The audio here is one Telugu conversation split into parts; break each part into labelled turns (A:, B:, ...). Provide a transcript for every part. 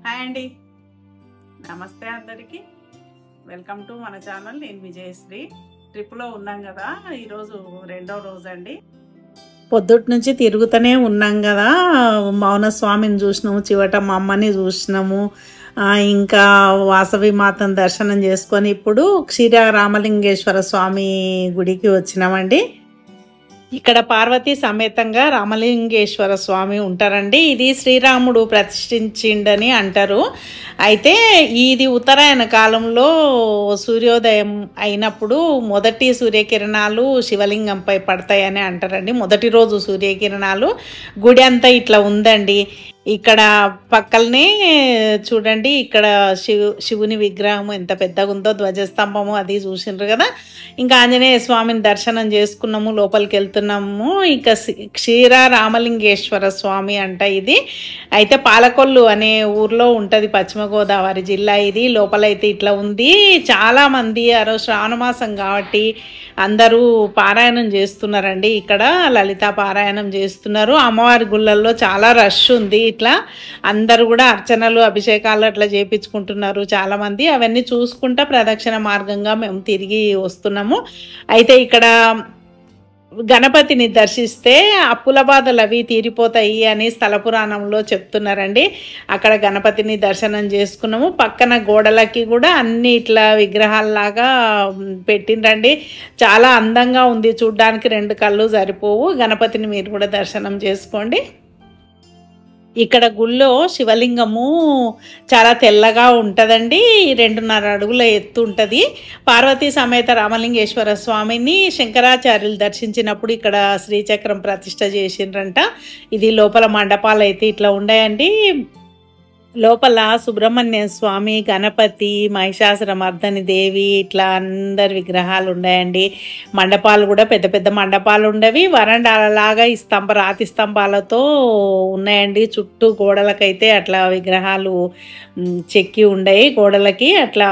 A: హాయ్ అండి, నమస్తే అందరికీ. వెల్కమ్ టు మన ఛానల్. నేను విజయశ్రీ. ట్రిప్లో ఉన్నాం కదా, ఈరోజు రెండో రోజు అండి. పొద్దుటి నుంచి తిరుగుతూనే ఉన్నాం కదా. మౌనస్వామిని చూసినాము, చివటమ్మ అమ్మని చూసినాము, ఇంకా వాసవి మాతను దర్శనం చేసుకొని ఇప్పుడు క్షీర రామలింగేశ్వర స్వామి గుడికి వచ్చినామండి. ఇక్కడ పార్వతీ సమేతంగా రామలింగేశ్వర స్వామి ఉంటారండి. ఇది శ్రీరాముడు ప్రతిష్ఠించిండని అంటారు. అయితే ఇది ఉత్తరాయణ కాలంలో సూర్యోదయం అయినప్పుడు మొదటి సూర్యకిరణాలు శివలింగంపై పడతాయని అంటారండి. మొదటి రోజు సూర్యకిరణాలు. గుడి అంతా ఇట్లా ఉందండి. ఇక్కడ పక్కనే చూడండి, ఇక్కడ శివుని విగ్రహం ఎంత పెద్దగా ఉందో, ధ్వజస్తంభము అది చూసిండ్రు కదా. ఇంకా ఆంజనేయ స్వామిని దర్శనం చేసుకున్నాము, లోపలికి వెళ్తున్నాము. ఇంకా క్షీర రామలింగేశ్వర స్వామి అంట ఇది. అయితే పాలకొల్లు అనే ఊర్లో ఉంటుంది, పశ్చిమ గోదావరి జిల్లా ఇది. లోపలైతే ఇట్లా ఉంది. చాలామంది ఆ రోజు శ్రావణ మాసం కాబట్టి అందరూ పారాయణం చేస్తున్నారండి. ఇక్కడ లలితా పారాయణం చేస్తున్నారు. అమ్మవారి గుళ్ళల్లో చాలా రష్ ఉంది. ఇట్లా అందరూ కూడా అర్చనలు అభిషేకాలు అట్లా చేయించుకుంటున్నారు చాలామంది. అవన్నీ చూసుకుంటా ప్రదక్షిణ మార్గంగా మేము తిరిగి వస్తున్నాము. అయితే ఇక్కడ గణపతిని దర్శిస్తే అప్పుల బాధలు అవి తీరిపోతాయి అని స్థల పురాణంలో చెప్తున్నారండి. అక్కడ గణపతిని దర్శనం చేసుకున్నాము. పక్కన గోడలకి కూడా అన్ని ఇట్లా విగ్రహాల్లాగా పెట్టిండ్రండి. చాలా అందంగా ఉంది చూడ్డానికి, 2 కళ్ళు సరిపోవు. గణపతిని మీరు కూడా దర్శనం చేసుకోండి. ఇక్కడ గుళ్ళో శివలింగము చాలా తెల్లగా ఉంటుందండి. 2.5 అడుగుల ఎత్తు ఉంటుంది. పార్వతీ సమేత రామలింగేశ్వర స్వామిని శంకరాచార్యులు దర్శించినప్పుడు ఇక్కడ శ్రీచక్రం ప్రతిష్ట చేసిండ్రంట. ఇది లోపల మండపాలు అయితే ఇట్లా ఉన్నాయండి. లోపల సుబ్రహ్మణ్య స్వామి, గణపతి, మహిషాసురమర్దని దేవి ఇట్లా అందరి విగ్రహాలు ఉన్నాయండి. మండపాలు కూడా పెద్ద పెద్ద మండపాలు ఉండవి. వరండాలలాగా ఈ రాతి స్తంభాలతో ఉన్నాయండి. చుట్టూ గోడలకైతే అట్లా విగ్రహాలు చెక్కి ఉండయి గోడలకి. అట్లా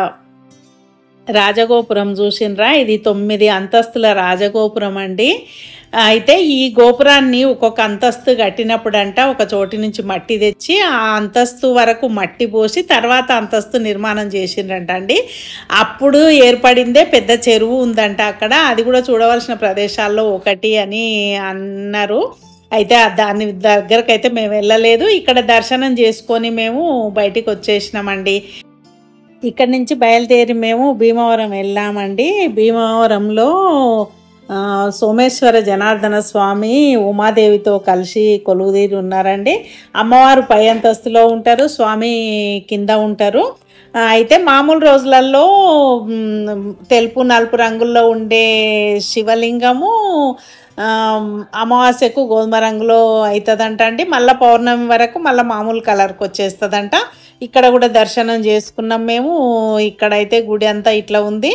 A: రాజగోపురం చూసిండ్రా, ఇది 9 అంతస్తుల రాజగోపురం అండి. అయితే ఈ గోపురాన్ని ఒక్కొక్క అంతస్తు కట్టినప్పుడంట ఒక చోటి నుంచి మట్టి తెచ్చి ఆ అంతస్తు వరకు మట్టి పోసి తర్వాత అంతస్తు నిర్మాణం చేసిండ్రంట అండి. అప్పుడు ఏర్పడిందే పెద్ద చెరువు ఉందంట అక్కడ. అది కూడా చూడవలసిన ప్రదేశాల్లో ఒకటి అని అన్నారు. అయితే దాని దగ్గరకైతే మేము వెళ్ళలేదు. ఇక్కడ దర్శనం చేసుకొని మేము బయటికి వచ్చేసినామండి. ఇక్కడి నుంచి బయలుదేరి మేము భీమవరం వెళ్ళామండి. భీమవరంలో సోమేశ్వర జనార్దన స్వామి ఉమాదేవితో కలిసి కొలువుదీరి ఉన్నారండి. అమ్మవారు పై అంతస్తులో ఉంటారు, స్వామి కింద ఉంటారు. అయితే మామూలు రోజులలో తెలుపు నలుపు రంగుల్లో ఉండే శివలింగము అమావాస్యకు గోధుమ రంగులో అవుతుందంట అండి. మళ్ళీ పౌర్ణమి వరకు మళ్ళీ మామూలు కలర్కి వచ్చేస్తుందంట. ఇక్కడ కూడా దర్శనం చేసుకున్నాం మేము. ఇక్కడైతే గుడి అంతా ఇట్లా ఉంది.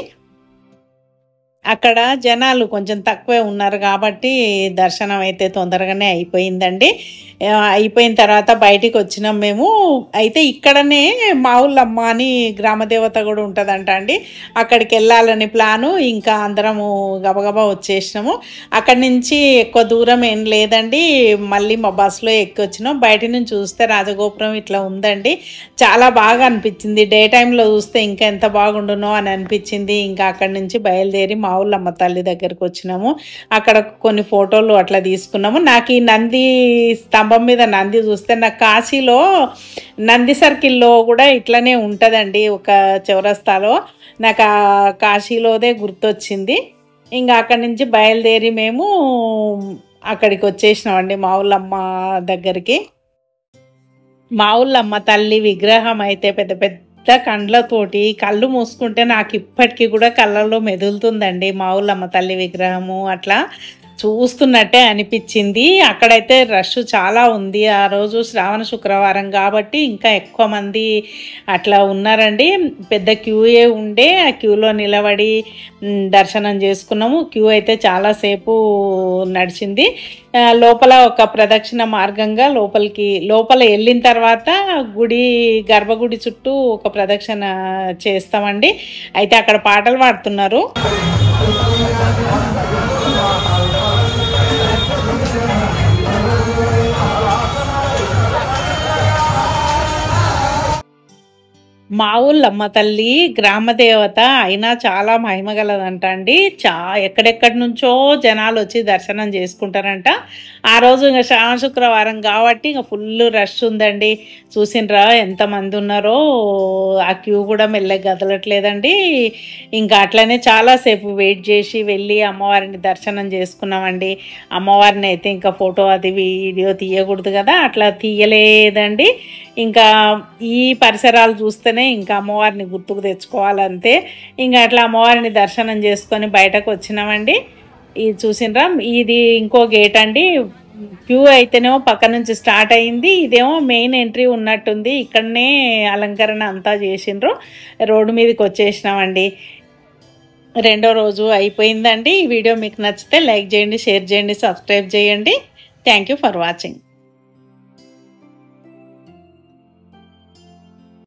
A: అక్కడ జనాలు కొంచెం తక్కువే ఉన్నారు కాబట్టి దర్శనం అయితే తొందరగానే అయిపోయిందండి. అయిపోయిన తర్వాత బయటికి వచ్చినాం మేము. అయితే ఇక్కడనే మావుళ్ళమ్మ అని గ్రామదేవత కూడా ఉంటుందంట అండి. అక్కడికి వెళ్ళాలని ప్లాను. ఇంకా అందరము గబగబా వచ్చేసినాము. అక్కడి నుంచి ఎక్కువ దూరం ఏం లేదండి. మళ్ళీ మా బస్సులో ఎక్కి వచ్చినాం. బయట నుంచి చూస్తే రాజగోపురం ఇట్లా ఉందండి. చాలా బాగా అనిపించింది. డే టైంలో చూస్తే ఇంకా ఎంత బాగుండునో అని అనిపించింది. ఇంకా అక్కడి నుంచి బయలుదేరి మావుళ్ళమ్మ తల్లి దగ్గరికి వచ్చినాము. అక్కడ కొన్ని ఫోటోలు అట్లా తీసుకున్నాము. నాకు ఈ నంది స్తంభం మీద నంది చూస్తే నాకు కాశీలో నంది సర్కిల్లో కూడా ఇట్లనే ఉంటుందండి ఒక చౌరస్తాలో. నాకు ఆ కాశీలోదే గుర్తొచ్చింది. ఇంకా అక్కడి నుంచి బయలుదేరి మేము అక్కడికి వచ్చేసినామండి మావుళ్ళమ్మ దగ్గరికి. మావుళ్ళమ్మ తల్లి విగ్రహం అయితే పెద్ద పెద్ద కండ్లతోటి, కళ్ళు మూసుకుంటే నాకు ఇప్పటికీ కూడా కళ్ళల్లో మెదులుతుందండి మావుళ్ళమ్మ తల్లి విగ్రహము. అట్లా చూస్తున్నట్టే అనిపించింది. అక్కడైతే రష్ చాలా ఉంది. ఆ రోజు శ్రావణ శుక్రవారం కాబట్టి ఇంకా ఎక్కువ మంది అట్లా ఉన్నారండి. పెద్ద క్యూయే ఉండే. ఆ క్యూలో నిలబడి దర్శనం చేసుకున్నాము. క్యూ అయితే చాలాసేపు నడిచింది. లోపల ఒక ప్రదక్షిణ మార్గంగా లోపల వెళ్ళిన తర్వాత గుడి గర్భగుడి చుట్టూ ఒక ప్రదక్షిణ చేస్తామండి. అయితే అక్కడ పాటలు పాడుతున్నారు. మా ఊళ్ళమ్మ తల్లి గ్రామ దేవత అయినా చాలా మహిమగలదంట అండి. ఎక్కడెక్కడి నుంచో జనాలు వచ్చి దర్శనం చేసుకుంటారంట. ఆ రోజు ఇంకా శ్రావణ శుక్రవారం కాబట్టి ఇంకా ఫుల్ రష్ ఉందండి. చూసినరా ఎంతమంది ఉన్నారో. ఆ క్యూ కూడా మెల్లగా కదలట్లేదండి. ఇంకా అట్లనే చాలాసేపు వెయిట్ చేసి వెళ్ళి అమ్మవారిని దర్శనం చేసుకున్నామండి. అమ్మవారిని అయితే ఇంకా ఫోటో అది వీడియో తీయకూడదు కదా, అట్లా తీయలేదండి. ఇంకా ఈ పరిసరాలు చూస్తేనే ఇంకా అమ్మవారిని గుర్తుకు తెచ్చుకోవాలంతే. ఇంకా అట్లా అమ్మవారిని దర్శనం చేసుకొని బయటకు వచ్చినామండి. ఇది చూసినరా, ఇది ఇంకో గేట్ అండి. క్యూ అయితేనేమో పక్క నుంచి స్టార్ట్ అయింది, ఇదేమో మెయిన్ ఎంట్రీ ఉన్నట్టుంది. ఇక్కడనే అలంకరణ అంతా చేసిండ్రు. రోడ్డు మీదకి వచ్చేసినామండి. రెండో రోజు అయిపోయిందండి. ఈ వీడియో మీకు నచ్చితే లైక్ చేయండి, షేర్ చేయండి, సబ్స్క్రైబ్ చేయండి. Thank you for watching.